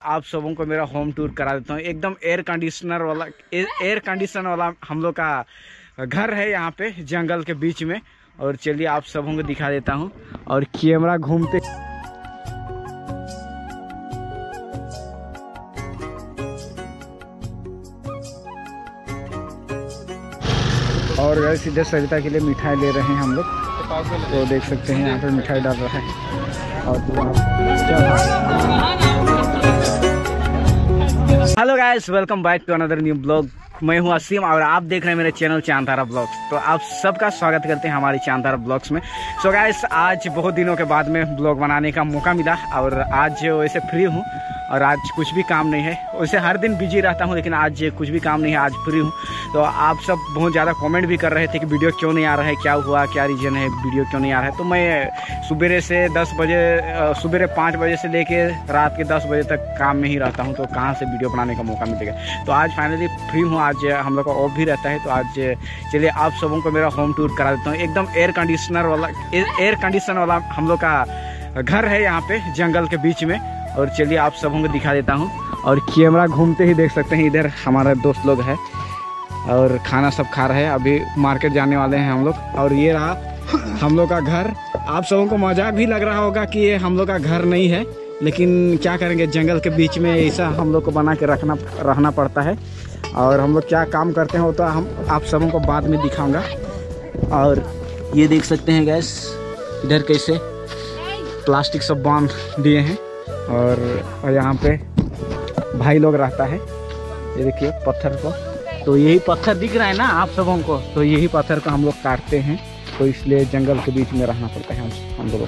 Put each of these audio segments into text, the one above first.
आप सबों को मेरा होम टूर करा देता हूँ। एकदम एयर कंडीशनर वाला हम लोग का घर है यहाँ पे जंगल के बीच में। और चलिए आप सबों को दिखा देता हूँ और कैमरा घूमते और गए सीधे सरिता के लिए मिठाई ले रहे हैं हम लोग। तो देख सकते हैं यहाँ पे मिठाई डाल रहा है। और hello guys, welcome back to another new blog. मैं हूँ असीम और आप देख रहे हैं मेरे चैनल चांद-तारा ब्लॉग्स। तो आप सबका स्वागत करते हैं हमारे चांद-तारा ब्लॉग्स में। सो गाइस, आज बहुत दिनों के बाद में ब्लॉग बनाने का मौका मिला और आज वैसे फ्री हूँ और आज कुछ भी काम नहीं है। वैसे हर दिन बिजी रहता हूँ लेकिन आज कुछ भी काम नहीं है, आज फ्री हूँ। तो आप सब बहुत ज़्यादा कमेंट भी कर रहे थे कि वीडियो क्यों नहीं आ रहा है, क्या हुआ, क्या रीज़न है, वीडियो क्यों नहीं आ रहा है। तो मैं सुबह से 5 बजे से लेके रात के 10 बजे तक काम में ही रहता हूँ, तो कहाँ से वीडियो बनाने का मौका मिलेगा। तो आज फाइनली फ्री हूँ, आज हम लोग का ऑफ भी रहता है। तो आज चलिए आप सबों को मेरा होम टूर करा देता हूँ। एकदम एयर कंडीशनर वाला हम लोग का घर है यहाँ पे जंगल के बीच में। और चलिए आप सबों को दिखा देता हूँ और कैमरा घूमते ही देख सकते हैं। इधर हमारा दोस्त लोग है और खाना सब खा रहे हैं। अभी मार्केट जाने वाले हैं हम लोग। और ये रहा हम लोग का घर। आप सबों को मजाक भी लग रहा होगा कि ये हम लोग का घर नहीं है, लेकिन क्या करेंगे, जंगल के बीच में ऐसा हम लोग को बना के रहना पड़ता है। और हम लोग क्या काम करते हैं वो तो हम आप सबों को बाद में दिखाऊंगा। और ये देख सकते हैं गैस, इधर कैसे प्लास्टिक सब बांध दिए हैं। और यहाँ पे भाई लोग रहता है, ये देखिए पत्थर को। तो यही पत्थर दिख रहा है ना आप सबों को, तो यही पत्थर को हम लोग काटते हैं, तो इसलिए जंगल के बीच में रहना पड़ता है हम लोगों को।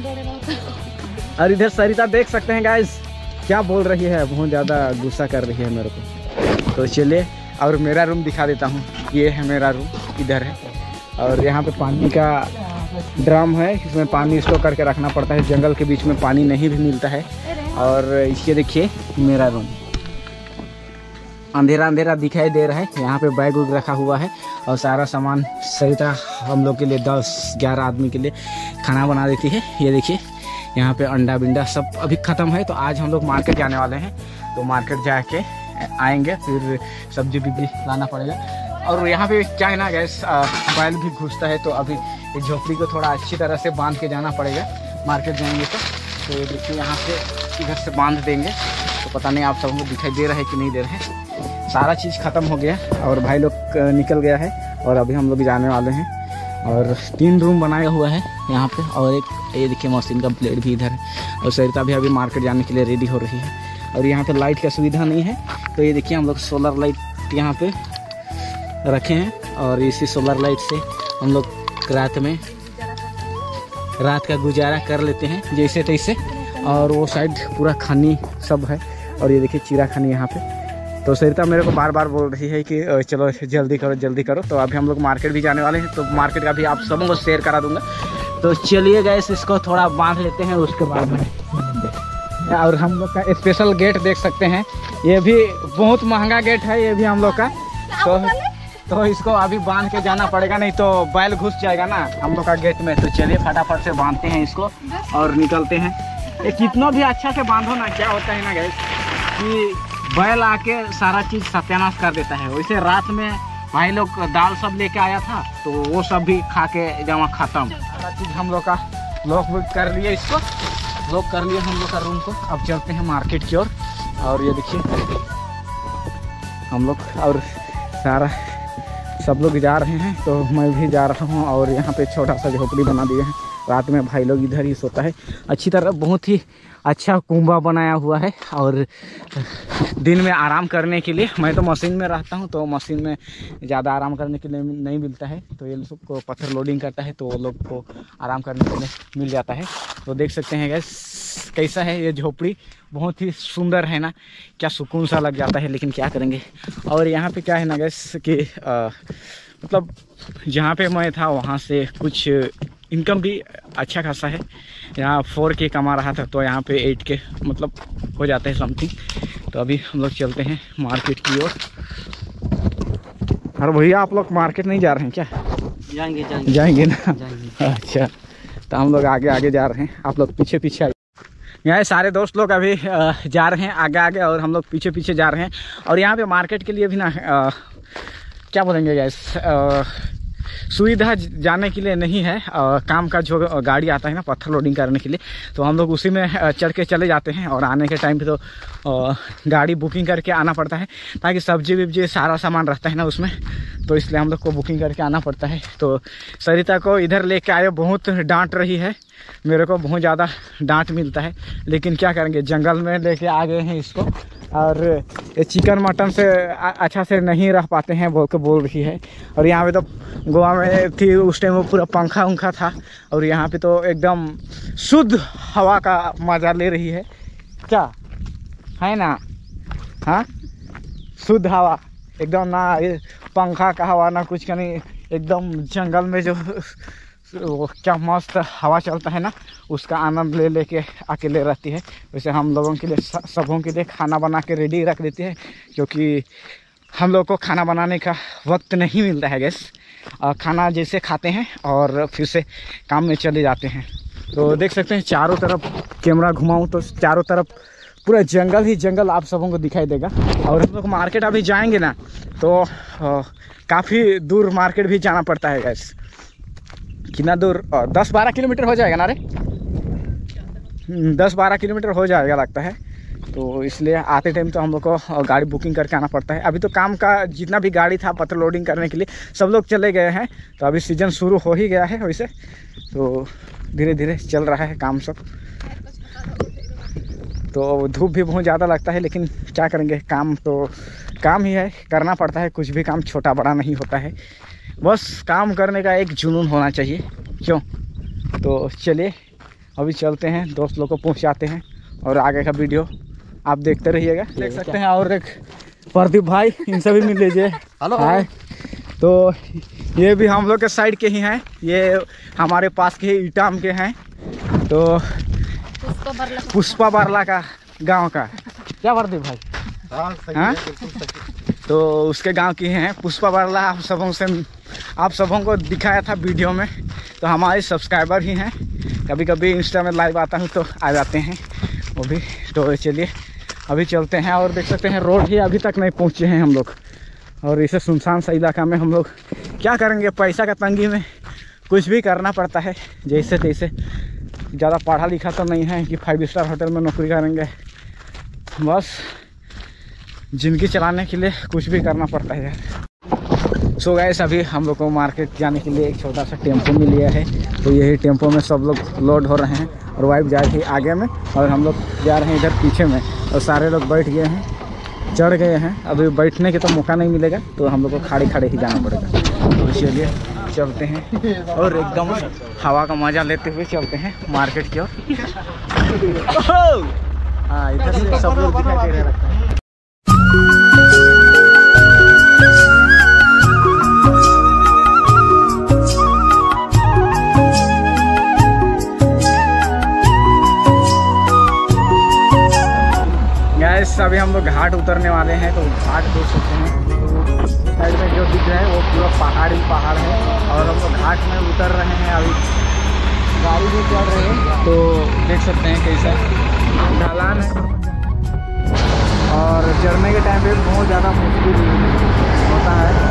और इधर सरिता देख सकते हैं गाइस, क्या बोल रही है, बहुत ज़्यादा गुस्सा कर रही है मेरे को। तो चलिए और मेरा रूम दिखा देता हूँ। ये है मेरा रूम, इधर है। और यहाँ पे पानी का ड्रम है, इसमें पानी स्टोर करके रखना पड़ता है, जंगल के बीच में पानी नहीं भी मिलता है। और इसके देखिए मेरा रूम, अंधेरा अंधेरा दिखाई दे रहा है। यहाँ पे बैग उग रखा हुआ है और सारा सामान सरिता हम लोग के लिए 10-11 आदमी के लिए खाना बना देती है। ये देखिए यहाँ पे अंडा बिंडा सब अभी ख़त्म है। तो आज हम लोग मार्केट जाने वाले हैं, तो मार्केट जाके आएंगे, फिर सब्जी भी लाना पड़ेगा। और यहाँ पे क्या है ना गैस, बैल भी घुसता है, तो अभी इस झोपड़ी को थोड़ा अच्छी तरह से बांध के जाना पड़ेगा मार्केट जाएंगे तो देखिए यहाँ से इधर से बांध देंगे। तो पता नहीं आप सबको दिखाई दे रहा है कि नहीं दे रहा है। सारा चीज़ ख़त्म हो गया और भाई लोग निकल गया है और अभी हम लोग जाने वाले हैं। और 3 रूम बनाया हुआ है यहाँ पे। और एक ये देखिए मशीन का प्लेट भी इधर है। और सरिता भी अभी मार्केट जाने के लिए रेडी हो रही है। और यहाँ पे लाइट का सुविधा नहीं है, तो ये देखिए हम लोग सोलर लाइट यहाँ पे रखे हैं। और इसी सोलर लाइट से हम लोग रात का गुजारा कर लेते हैं जैसे तैसे। और वो साइड पूरा खानी सब है। और ये देखिए चिरा खानी यहाँ पे। तो सरिता मेरे को बार बार बोल रही है कि चलो जल्दी करो। तो अभी हम लोग मार्केट भी जाने वाले हैं, तो मार्केट का भी आप सबों को शेयर करा दूंगा। तो चलिए गैस, इसको थोड़ा बांध लेते हैं, उसके बाद में। और हम लोग का स्पेशल गेट देख सकते हैं, ये भी बहुत महंगा गेट है ये भी हम लोग का। तो इसको अभी बांध के जाना पड़ेगा, नहीं तो बैल घुस जाएगा ना हम लोग का गेट में। तो चलिए फटाफट से बांधते हैं इसको और निकलते हैं। ये कितना भी अच्छा से बांधो ना, क्या होता है ना गैस कि बैल आके सारा चीज़ सत्यानाश कर देता है। वैसे रात में भाई लोग दाल सब लेके आया था, तो वो सब भी खा के जमा ख़त्म। सारा चीज़ हम लोग का लॉक कर लिए, इसको लॉक कर लिए हम लोग का रूम को। अब चलते हैं मार्केट की ओर। और ये देखिए हम लोग और सारा सब लोग जा रहे हैं, तो मैं भी जा रहा हूँ। और यहाँ पे छोटा सा झोपड़ी बना दिए हैं, रात में भाई लोग इधर ही सोता है अच्छी तरह। बहुत ही अच्छा कुंबा बनाया हुआ है। और दिन में आराम करने के लिए, मैं तो मशीन में रहता हूँ, तो मशीन में ज़्यादा आराम करने के लिए नहीं मिलता है। तो ये लोग को पत्थर लोडिंग करता है, तो वो लोग को आराम करने के लिए मिल जाता है। तो देख सकते हैं गैस कैसा है ये झोपड़ी, बहुत ही सुंदर है ना, क्या सुकून सा लग जाता है। लेकिन क्या करेंगे। और यहाँ पे क्या है ना गैस कि मतलब जहाँ पे मैं था वहाँ से कुछ इनकम भी अच्छा खासा है। यहाँ 4K कमा रहा था, तो यहाँ पे 8K मतलब हो जाता है समथिंग। तो अभी हम लोग चलते हैं मार्केट की ओर। अरे भैया आप लोग मार्केट नहीं जा रहे हैं क्या? जाएंगे ना। अच्छा, तो हम लोग आगे जा रहे हैं, आप लोग पीछे आइए। यहाँ सारे दोस्त लोग अभी जा रहे हैं आगे आगे और हम लोग पीछे पीछे जा रहे हैं। और यहाँ पे मार्केट के लिए भी ना क्या बोलेंगे गैस, सुविधा जाने के लिए नहीं है। काम का जो गाड़ी आता है ना पत्थर लोडिंग करने के लिए, तो हम लोग उसी में चढ़ के चले जाते हैं। और आने के टाइम पे तो गाड़ी बुकिंग करके आना पड़ता है, ताकि सब्जी वब्जी सारा सामान रहता है ना उसमें, तो इसलिए हम लोग को बुकिंग करके आना पड़ता है। तो सरिता को इधर लेके आए, बहुत डांट रही है, मेरे को बहुत ज़्यादा डांट मिलता है, लेकिन क्या करेंगे, जंगल में लेके आ गए हैं इसको। और ये चिकन मटन से अच्छा से नहीं रह पाते हैं बोल रही है। और यहाँ पे तो गोवा में थी उस टाइम वो पूरा पंखा उंखा था, और यहाँ पे तो एकदम शुद्ध हवा का मज़ा ले रही है, क्या है ना? हाँ, शुद्ध हवा एकदम, ना ये पंखा का हवा ना कुछ का नहीं, एकदम जंगल में जो वो क्या मस्त हवा चलता है ना, उसका आनंद ले लेके अकेले रहती है। वैसे हम लोगों के लिए सबों के लिए खाना बना के रेडी रख देती है, क्योंकि हम लोग को खाना बनाने का वक्त नहीं मिलता है गैस। खाना जैसे खाते हैं और फिर से काम में चले जाते हैं। तो देख सकते हैं चारों तरफ कैमरा घुमाऊँ तो चारों तरफ पूरा जंगल ही जंगल आप सबों को दिखाई देगा। और हम लोग मार्केट अभी जाएंगे ना, तो काफ़ी दूर मार्केट भी जाना पड़ता है गैस। कितना दूर, 10-12 किलोमीटर हो जाएगा ना रे, 10-12 किलोमीटर हो जाएगा लगता है। तो इसलिए आते टाइम तो हम लोग को गाड़ी बुकिंग करके आना पड़ता है। अभी तो काम का जितना भी गाड़ी था पत्थर लोडिंग करने के लिए सब लोग चले गए हैं, तो अभी सीज़न शुरू हो ही गया है वैसे, तो धीरे धीरे चल रहा है काम सब। तो धूप भी बहुत ज़्यादा लगता है, लेकिन क्या करेंगे, काम तो काम ही है, करना पड़ता है। कुछ भी काम छोटा बड़ा नहीं होता है, बस काम करने का एक जुनून होना चाहिए, क्यों? तो चलिए अभी चलते हैं, दोस्त लोग को पहुंचाते हैं, और आगे का वीडियो आप देखते रहिएगा। देख सकते हैं और एक प्रदीप भाई, इनसे भी मिल लीजिए। Hello hi. तो ये भी हम लोग के साइड के ही हैं, ये हमारे पास के ही ईटाम के हैं। तो पुष्पा बारला का गांव का क्या प्रदीप भाई? हाँ, तो उसके गांव की हैं पुष्पा बारला। आप सबों को दिखाया था वीडियो में, तो हमारे सब्सक्राइबर ही हैं। कभी कभी इंस्टा में लाइव आता हूँ तो आ जाते हैं वो भी। तो चलिए अभी चलते हैं। और देख सकते हैं रोड ही अभी तक नहीं पहुँचे हैं हम लोग, और इसे सुनसान सा इलाका में हम लोग क्या करेंगे, पैसा का तंगी में कुछ भी करना पड़ता है जैसे तैसे। ज़्यादा पढ़ा लिखा तो नहीं है कि 5 स्टार होटल में नौकरी करेंगे, बस ज़िंदगी चलाने के लिए कुछ भी करना पड़ता है यार। सो गाइस, अभी हम लोग को मार्केट जाने के लिए एक छोटा सा टेम्पो मिल गया है, तो यही टेम्पो में सब लोग लोड हो रहे हैं। और वाइफ जा रही है आगे में और हम लोग जा रहे हैं इधर पीछे में, और सारे लोग बैठ गए हैं, चढ़ गए हैं। अभी बैठने के तो मौका नहीं मिलेगा, तो हम लोग को खड़े खड़े ही जाना पड़ेगा। तो चलिए चलते हैं और एकदम हवा का मज़ा लेते हुए चलते हैं मार्केट की ओर। हाँ, इधर से सब लोग दिखाई दे रहे हैं। अभी हम लोग घाट उतरने वाले हैं, तो घाट देख सकते हैं साइड में जो दिख रहा है वो पूरा पहाड़ ही पहाड़ है। और हम लोग घाट में उतर रहे हैं, अभी गाड़ी भी चल रही है, तो देख सकते हैं कैसा ढलान है। और चढ़ने के टाइम पे बहुत ज़्यादा मुश्किल होता है।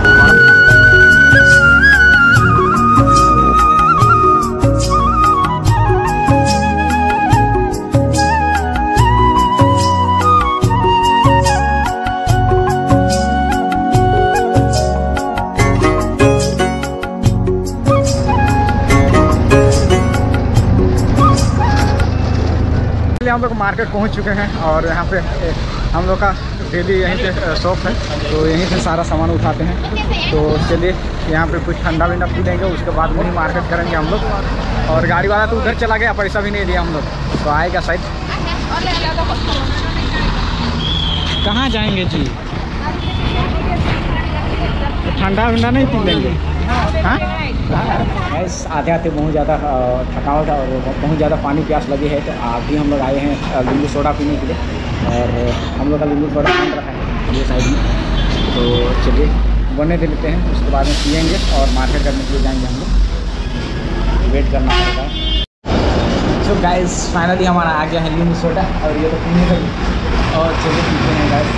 हम लोग मार्केट पहुंच चुके हैं, और यहाँ पे हम लोग का डेली यहीं पे शॉप है, तो यहीं से सारा सामान उठाते हैं। तो चलिए यहाँ पे कुछ ठंडा विंडा पी लेंगे, उसके बाद में ही मार्केट करेंगे हम लोग। और गाड़ी वाला तो उधर चला गया, पैसा भी नहीं दिया हम लोग, तो आएगा शायद। कहाँ जाएंगे जी? ठंडा विंडा नहीं पी लेंगे? हाँ, आते आते बहुत ज़्यादा थकावट और बहुत ज़्यादा पानी प्यास लगी है, तो अभी हम लोग आए हैं नींबू सोडा पीने के लिए। और हम लोग का नींबू सोडा बन रहा है ये साइड में, तो चलिए बनने दे लेते हैं, उसके बाद में पिएंगे और मार्केट करने के लिए जाएंगे हम लोग। वेट करना पड़ेगा। सो गाइस फाइनली हमारा आ गया है नींबू सोडा और ये तो पीने का और चलिए पीते हैं गाइस।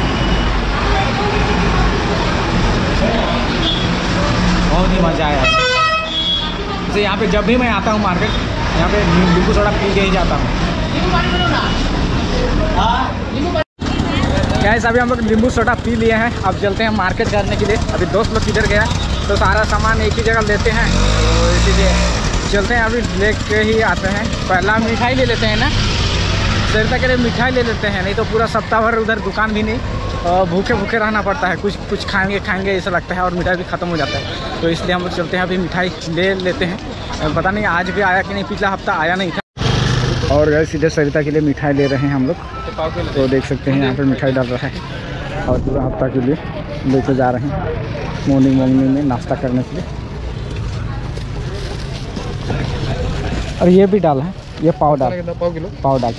बहुत ही मज़ा आया। जैसे यहाँ पे जब भी मैं आता हूँ मार्केट, यहाँ पे नींबू सोडा पी के ही जाता हूँ। गाइस अभी हम लोग नींबू सोडा पी लिए हैं, अब चलते हैं मार्केट करने के लिए। अभी दोस्त लोग किधर गया तो सारा सामान एक ही जगह लेते हैं, तो इसीलिए चलते हैं, अभी ले के ही आते हैं। पहला मिठाई ले लेते हैं ना, सरिता के लिए मिठाई ले लेते हैं, नहीं तो पूरा सप्ताह भर उधर दुकान भी नहीं, भूखे भूखे रहना पड़ता है। कुछ खाएंगे ऐसा लगता है और मिठाई भी ख़त्म हो जाता है, तो इसलिए हम लोग चलते हैं, अभी मिठाई ले लेते हैं। पता नहीं आज भी आया कि नहीं, पिछला हफ्ता आया नहीं था। और गए सीधे सरिता के लिए मिठाई ले रहे हैं हम लोग, तो देख सकते हैं यहाँ पर मिठाई डाल रहा है और पूरा हफ्ता के लिए लेके जा रहे हैं मॉर्निंग में नाश्ता करने के लिए। और ये भी डाल है, ये पाव डाल, पाव डाल।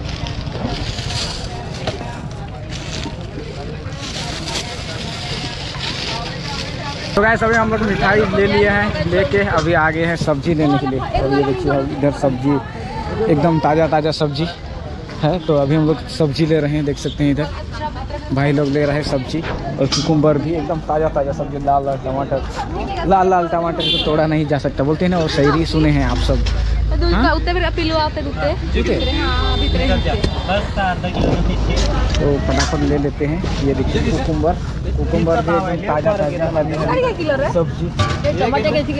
तो गाइस अभी हम लोग मिठाई ले लिए हैं, लेके अभी आगे हैं सब्जी लेने के लिए। और ये देखिए इधर सब्जी एकदम ताज़ा सब्जी है, तो अभी हम लोग सब्जी ले रहे हैं, देख सकते हैं इधर भाई लोग ले रहे हैं सब्जी। और कुकुम्बर भी एकदम ताज़ा सब्जी, लाल टमाटर, लाल टमाटर को तोड़ा नहीं जा सकता बोलते हैं ना, और सही सुने हैं आप सब। तो फटाफट ले लेते हैं। ये देखिए कुकुम्बर भी एकदम ताज़ा सब्जी।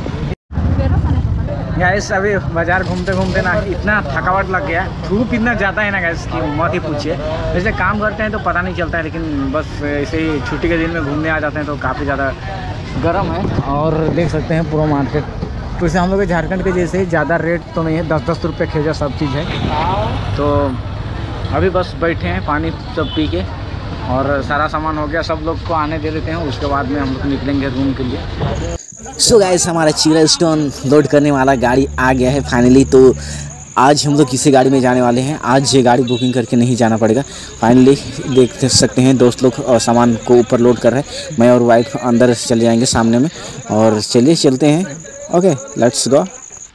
गैस अभी बाजार घूमते ना इतना थकावट लग गया, धूप इतना ज़्यादा है ना गैस की मत ही पूछिए। वैसे काम करते हैं तो पता नहीं चलता है, लेकिन बस ऐसे ही छुट्टी के दिन में घूमने आ जाते हैं तो काफ़ी ज़्यादा गर्म है। और देख सकते हैं पूरा मार्केट, तो इसे हम लोग झारखंड के जैसे ही ज़्यादा रेट तो नहीं है, 10-10 रुपये खेजा सब चीज़ है। तो अभी बस बैठे हैं पानी सब पी के, और सारा सामान हो गया, सब लोग को आने दे देते हैं, उसके बाद में हम लोग निकलेंगे रूम के लिए। सो गाइस हमारा चीरा स्टोन लोड करने वाला गाड़ी आ गया है फाइनली। तो आज हम लोग किसी गाड़ी में जाने वाले हैं, आज ये गाड़ी बुकिंग करके नहीं जाना पड़ेगा। फाइनली देख सकते हैं दोस्त लोग और सामान को ऊपर लोड कर रहे हैं, मैं और वाइफ अंदर चले जाएंगे सामने में। और चलिए चलते हैं, ओके लेट्स गो।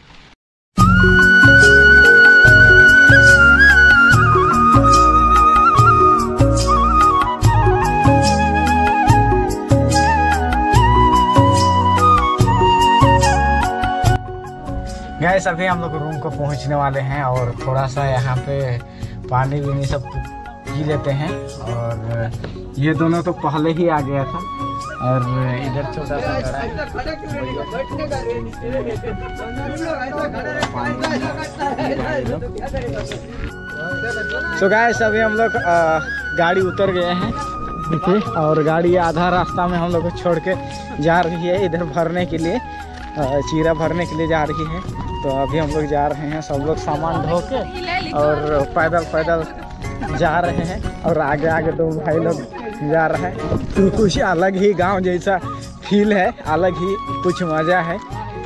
गैस अभी हम लोग रूम को पहुंचने वाले हैं, और थोड़ा सा यहाँ पे पानी भी नहीं सब पी लेते हैं। और ये दोनों तो पहले ही आ गया था, और इधर छोटा सा घड़ा है। तो गैस अभी हम लोग गाड़ी उतर गए हैं, देखिए, और गाड़ी आधा रास्ता में हम लोग को छोड़ के जा रही है इधर भरने के लिए, चीरा भरने के लिए जा रही है। तो अभी हम लोग जा रहे हैं, सब लोग सामान ढो के और पैदल जा रहे हैं, और आगे दो भाई लोग जा रहे हैं। तो कुछ अलग ही गांव जैसा फील है, अलग ही कुछ मज़ा है।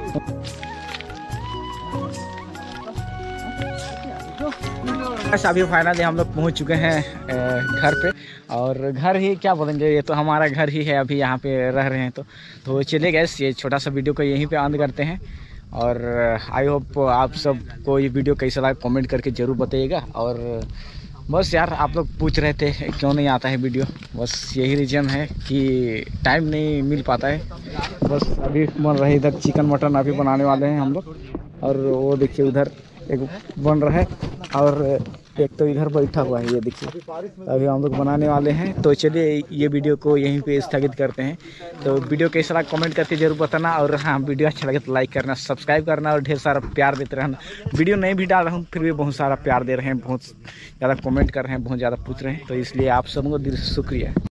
अभी फाइनली हम लोग पहुंच चुके हैं घर पे, और घर ही क्या बोलेंगे, ये तो हमारा घर ही है, अभी यहाँ पे रह रहे हैं। तो चले गए, ये छोटा सा वीडियो को यहीं पे अंत करते हैं। और आई होप आप सबको ये वीडियो कैसा लगा कमेंट करके ज़रूर बताइएगा। और बस यार आप लोग पूछ रहे थे क्यों नहीं आता है वीडियो, बस यही रीज़न है कि टाइम नहीं मिल पाता है। बस अभी बन रही इधर चिकन मटन अभी बनाने वाले हैं हम लोग, और वो देखिए उधर एक बन रहा है, और एक तो इधर बैठा हुआ है, ये देखिए अभी हम लोग बनाने वाले हैं। तो चलिए ये वीडियो को यहीं पे स्थगित करते हैं। तो वीडियो कैसा लगा कमेंट करके जरूर बताना, और हाँ वीडियो अच्छा लगे तो लाइक करना, सब्सक्राइब करना, और ढेर सारा प्यार देते रहना। वीडियो नहीं भी डाल रहा हूँ फिर भी बहुत सारा प्यार दे रहे हैं, बहुत ज़्यादा कमेंट कर रहे हैं, बहुत ज़्यादा पूछ रहे हैं, तो इसलिए आप सबको दिल से शुक्रिया।